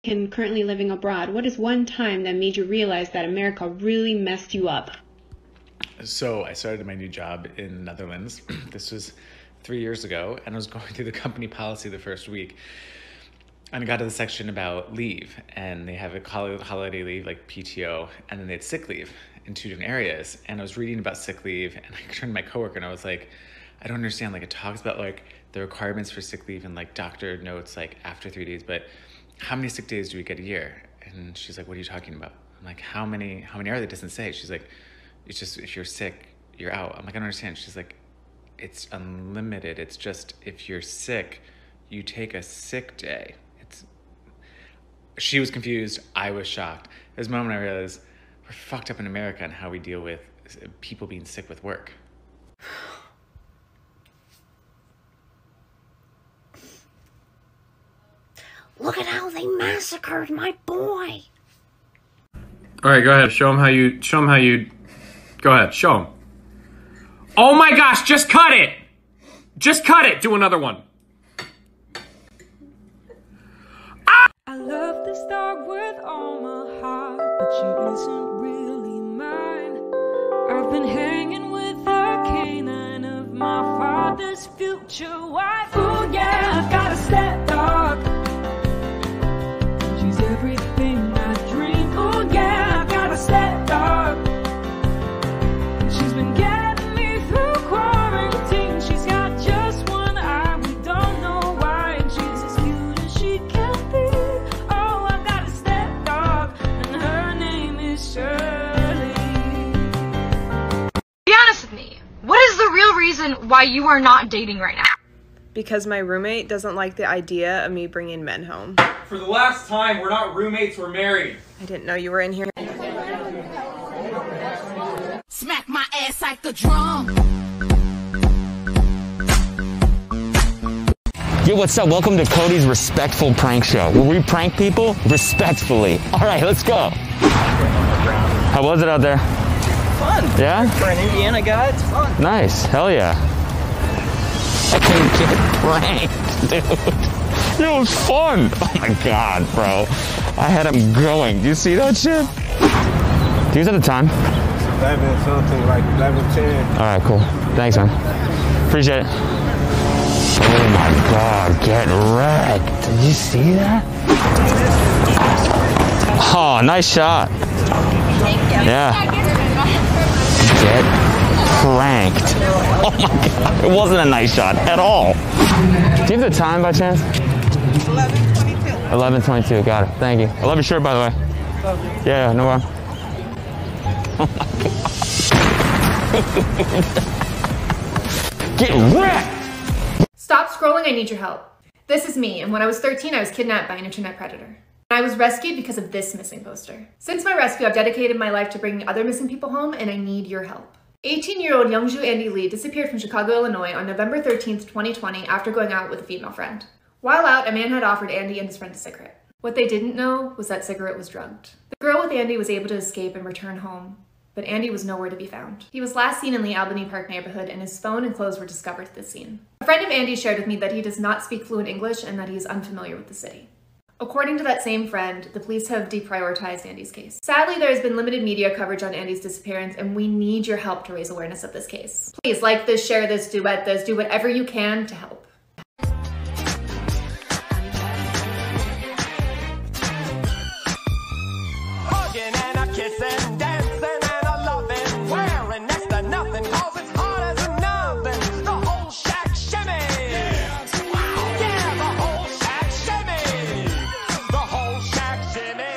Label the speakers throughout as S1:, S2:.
S1: and currently living abroad, what is one time that made you realize that America really messed you up?
S2: So I started my new job in the Netherlands. This was 3 years ago, and I was going through the company policy the first week. And I got to the section about leave, and they have a holiday leave, like PTO, and then they had sick leave in 2 different areas. And I was reading about sick leave, and I turned to my coworker, and I was like, I don't understand. Like, it talks about like the requirements for sick leave and like doctor notes like after 3 days, but how many sick days do we get a year? And she's like, what are you talking about? I'm like, how many are they? It doesn't say. She's like, it's just if you're sick, you're out. I'm like, I don't understand. She's like, it's unlimited. It's just if you're sick, you take a sick day. She was confused. I was shocked. There's a moment I realized we're fucked up in America and how we deal with people being sick with work.
S3: Look at how they massacred my boy.
S4: All right, go ahead. Show him how you, go ahead, show him. Oh my gosh, just cut it. Just cut it. Do another one.
S5: I love this dog with all my heart, but she isn't really mine. I've been hanging with the canine of my father's future wife. Oh yeah, I've got a step dog. She's everything I dream. Oh yeah, I've got a step dog. She's been getting me through quarantine. She's got just one eye, we don't know why, and she's as cute as she can be.
S6: Be honest with me. What is the real reason why you are not dating right now?
S7: Because my roommate doesn't like the idea of me bringing men home.
S8: For the last time, we're not roommates, we're married.
S7: I didn't know you were in here.
S3: Smack my ass like a drum.
S9: Yo, what's up? Welcome to Cody's Respectful Prank Show, where we prank people respectfully. All right, let's go. How was it out there?
S10: Fun.
S9: Yeah?
S10: For an Indiana guy, it's fun.
S9: Nice. Hell yeah. I can get pranked, dude. It was fun. Oh my God, bro. I had him going. Do you see that shit? Do you have the time?
S11: 11 something, like 11:10.
S9: All right, cool. Thanks, man. Appreciate it. Oh my God, get wrecked. Did you see that? Oh, nice shot.
S6: Thank you.
S9: Yeah. Get pranked. Oh my God, it wasn't a nice shot at all. Do you have the time by chance?
S10: 11:22.
S9: 11:22, got it. Thank you. I love your shirt, by the way. Yeah, no problem. Oh my God. Get wrecked!
S12: Stop scrolling, I need your help. This is me, and when I was 13, I was kidnapped by an internet predator. I was rescued because of this missing poster. Since my rescue, I've dedicated my life to bringing other missing people home, and I need your help. 18-year-old Youngju Andy Lee disappeared from Chicago, Illinois on November 13th, 2020 after going out with a female friend. While out, a man had offered Andy and his friend a cigarette. What they didn't know was that cigarette was drugged. The girl with Andy was able to escape and return home, but Andy was nowhere to be found. He was last seen in the Albany Park neighborhood, and his phone and clothes were discovered at the scene. A friend of Andy shared with me that he does not speak fluent English and that he is unfamiliar with the city. According to that same friend, the police have deprioritized Andy's case. Sadly, there has been limited media coverage on Andy's disappearance, and we need your help to raise awareness of this case. Please like this, share this, duet this, do whatever you can to help.
S13: Hugging and a kissing, dancing and a loving, wearing next to nothing, cause it's hard as a nothing. The whole shack shimmy. Wow. Yeah, the whole shack shimmy. The whole shack shimmy.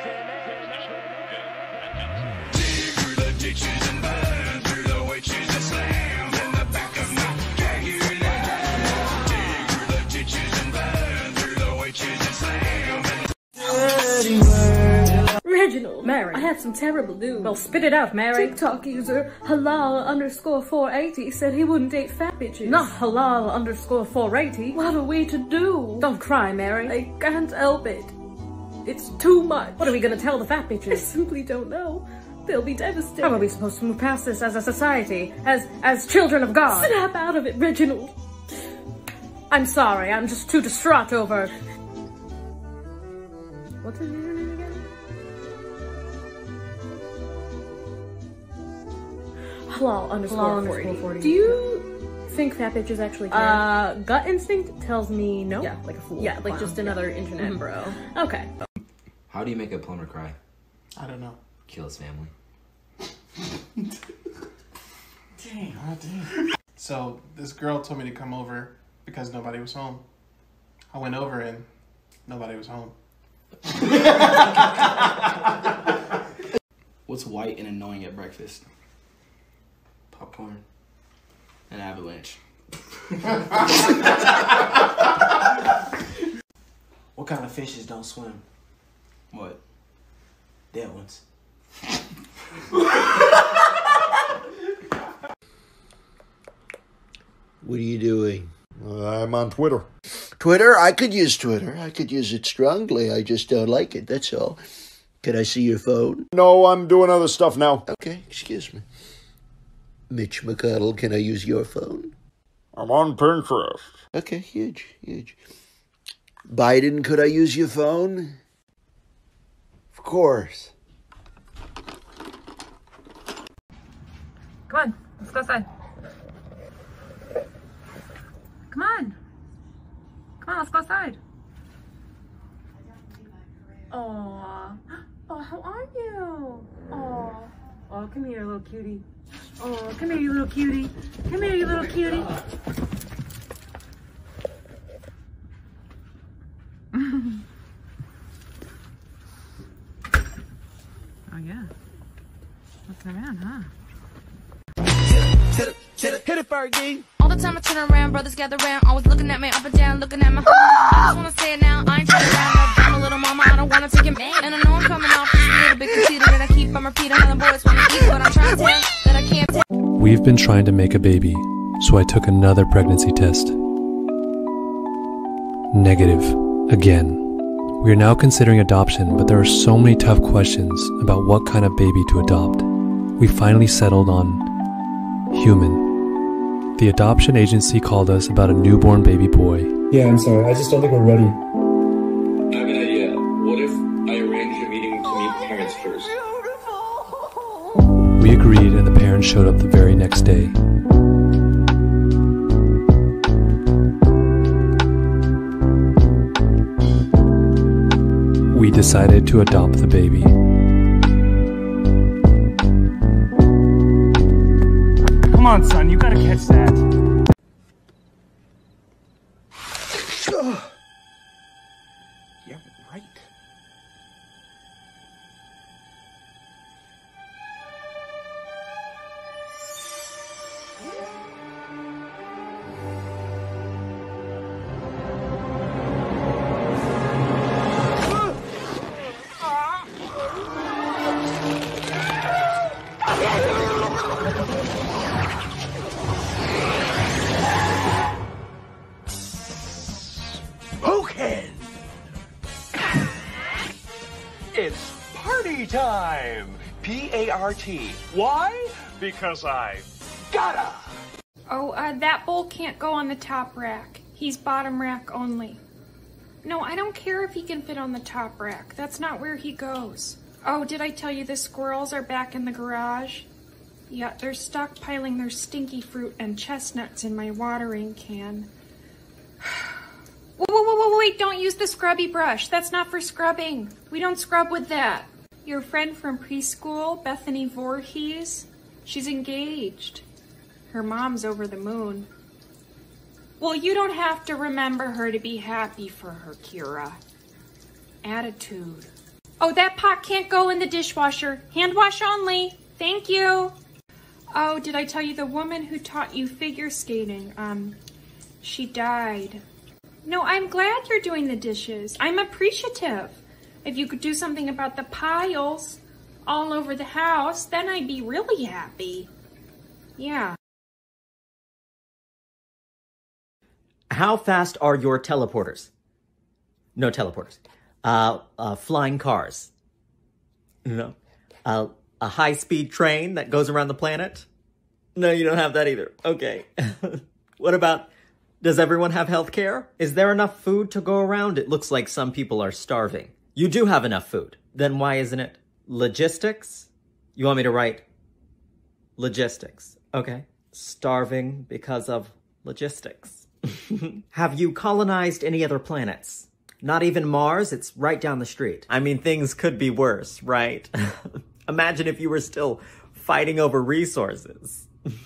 S13: Dig through the ditches and burn through the witches and slam in the back of my Jaguar. Dig through the ditches and burn through the witches and slam.
S14: Reginald, Mary, I have some terrible news. Well, spit it out, Mary. TikTok user halal_480 said he wouldn't date fat bitches. Not halal_480. What are we to do? Don't cry, Mary. I can't help it. It's too much. What are we gonna tell the fat bitches? I simply don't know. They'll be devastated. How are we supposed to move past this as a society? As children of God? Snap out of it, Reginald. I'm sorry, I'm just too distraught over
S7: What's his username again?
S14: Halal_40.
S7: Do you think fat bitches actually care? Gut instinct tells me no.
S14: Yeah, like a fool.
S7: Yeah, like just another internet bro.
S14: Okay.
S15: How do you make a plumber cry?
S16: I don't know.
S15: Kill his family.
S16: Dang, oh dang. So this girl told me to come over because nobody was home. I went over and nobody was home.
S10: What's white and annoying at breakfast? Popcorn. An avalanche.
S11: What kind of fishes don't swim?
S10: What?
S11: Dead ones.
S17: What are you doing?
S18: I'm on Twitter.
S17: Twitter? I could use Twitter. I could use it strongly. I just don't like it, that's all. Can I see your phone?
S18: No, I'm doing other stuff now.
S17: Okay, excuse me. Mitch McConnell, can I use your phone?
S18: I'm on Pinterest.
S17: Okay, huge. Biden, could I use your phone? Of course.
S19: Come on, let's go outside. Come on. Come on, let's go outside. Aww. Oh, how are you? Aw. Oh, come here, little cutie. Oh, come here, you little cutie. Come here, you little cutie. Oh, yeah. What's going on, huh?
S13: Hit it, Fergie. All the time I turn around, brothers gather around, always looking at me up and down, looking at my. I just wanna say it now, I ain't trying around. I'm a little mama, I don't wanna take it man. And I know I'm coming off just a little bit conceited, and I keep on repeating how the boys wanna eat, but I'm trying to tell that I can't tell.
S20: We've been trying to make a baby, so I took another pregnancy test. Negative. Again. We are now considering adoption, but there are so many tough questions about what kind of baby to adopt. We finally settled on human. The adoption agency called us about a newborn baby boy.
S21: Yeah, I'm sorry. I just don't think we're ready.
S22: I have an idea. What if I arrange a meeting to meet parents first?
S20: We agreed, and the parents showed up the very next day. We decided to adopt the baby.
S21: Come on, son. You gotta catch that.
S11: Yeah, right.
S23: It's party time! P-A-R-T. Why? Because I gotta!
S24: Oh, that bowl can't go on the top rack. He's bottom rack only. No, I don't care if he can fit on the top rack. That's not where he goes. Oh, did I tell you the squirrels are back in the garage? Yeah, they're stockpiling their stinky fruit and chestnuts in my watering can. Whoa, wait, don't use the scrubby brush. That's not for scrubbing. We don't scrub with that. Your friend from preschool, Bethany Voorhees, she's engaged. Her mom's over the moon. Well, you don't have to remember her to be happy for her, Kira. Attitude. Oh, that pot can't go in the dishwasher. Hand wash only. Thank you. Oh, did I tell you the woman who taught you figure skating, she died. No, I'm glad you're doing the dishes. I'm appreciative. If you could do something about the piles all over the house, then I'd be really happy. Yeah.
S25: How fast are your teleporters? No teleporters. Flying cars. No. A high-speed train that goes around the planet? No, you don't have that either. Okay. What about, does everyone have health care? Is there enough food to go around? It looks like some people are starving. You do have enough food. Then why isn't it logistics? You want me to write logistics? Okay. Starving because of logistics. Have you colonized any other planets? Not even Mars? It's right down the street. I mean, things could be worse, right? Imagine if you were still fighting over resources.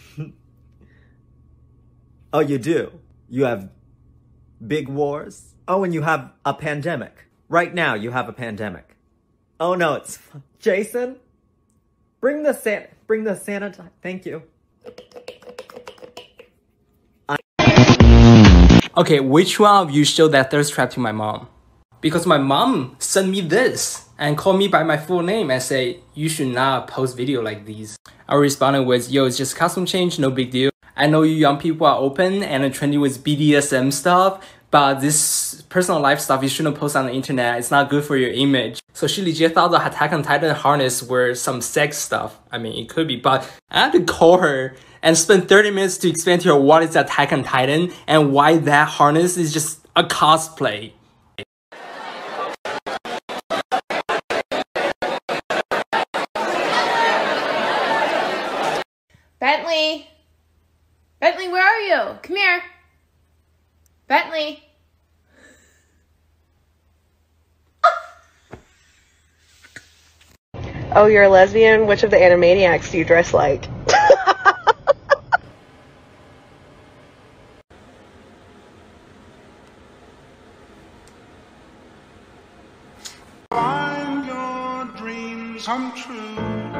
S25: Oh, you do? You have big wars? Oh, and you have a pandemic. Right now, you have a pandemic. Oh, no, it's... Jason? Bring the sanitizer. Thank you.
S1: Okay, which one of you showed that thirst trap to my mom? Because my mom sent me this and called me by my full name and say, you should not post video like these. I responded with, yo, it's just costume change, no big deal. I know you young people are open and trendy with BDSM stuff, but this personal life stuff you shouldn't post on the internet. It's not good for your image. So she legit thought the Attack on Titan harness were some sex stuff. I mean, it could be, but I had to call her and spend 30 minutes to explain to her what is Attack on Titan and why that harness is just a cosplay.
S12: Bentley! Bentley, where are you? Come here. Bentley.
S2: Oh, you're a lesbian? Which of the Animaniacs do you dress like?
S4: Find your dreams come true,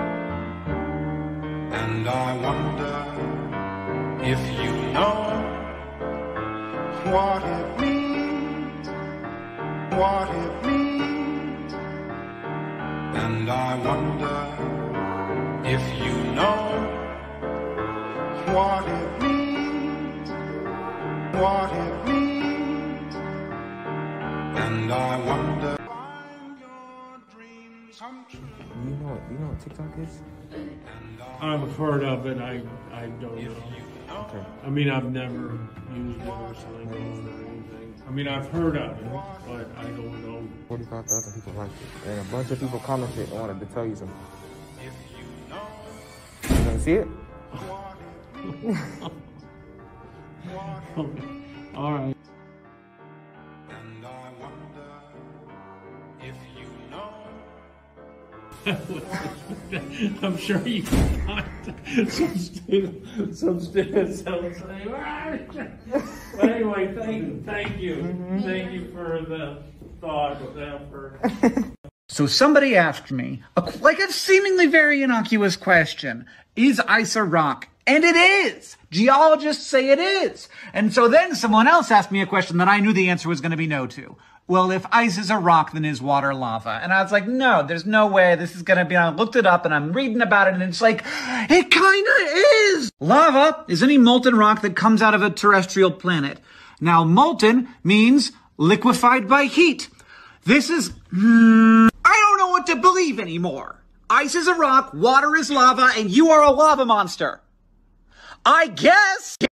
S4: and I wonder if you know what it means, what it means, and I wonder if you know what it means, what it means, and I wonder.
S5: You know what TikTok is?
S8: I've heard of it. I don't know.
S5: Okay.
S8: I mean, I've never used it or signed on or anything. I mean, I've heard of it, but I don't know.
S5: 45,000 people liked it, and a bunch of people commented and wanted to tell you something. You want to see it?
S8: All right. I'm sure you can find some students that will say, but anyway, thank you for the thought of the effort.
S26: So somebody asked me, like a seemingly very innocuous question, is ice a rock? And it is! Geologists say it is! And so then someone else asked me a question that I knew the answer was going to be no to. Well, if ice is a rock, then is water lava? And I was like, no, there's no way this is going to be. I looked it up and I'm reading about it and it's like, it kind of is. Lava is any molten rock that comes out of a terrestrial planet. Now, molten means liquefied by heat. This is, I don't know what to believe anymore. Ice is a rock, water is lava, and you are a lava monster. I guess.